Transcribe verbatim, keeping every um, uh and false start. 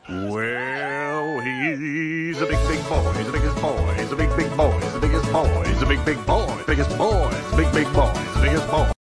Well, he's a big, big boy. He's the biggest boy. He's a big, big boy. He's the biggest boy. He's a big, big boy. Biggest boy. Big, big boy. He's the biggest boy.